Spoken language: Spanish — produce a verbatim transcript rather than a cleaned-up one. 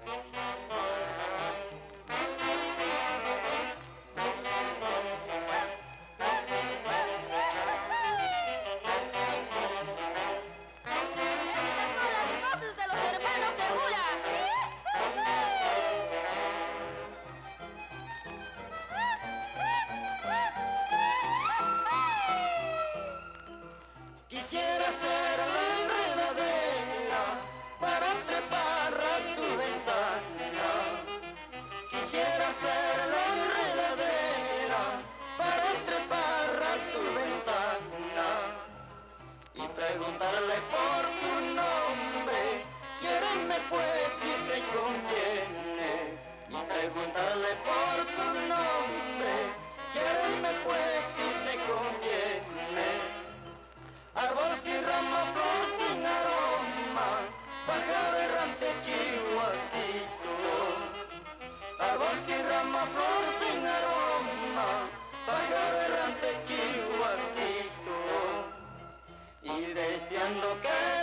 Quisiera ser la enredadera para trepar a tu ventana. Quisiera ser la enredadera para trepar a tu ventana y preguntarle por tu nombre. Quiéreme pues si te conviene. Y preguntarle por tu nombre. Quiéreme pues si te conviene. Árbol sin rama, flor sin aroma, pájaro errante chihuahuito. Árbol sin rama, flor sin aroma, pájaro errante chihuahuito. Y deseando que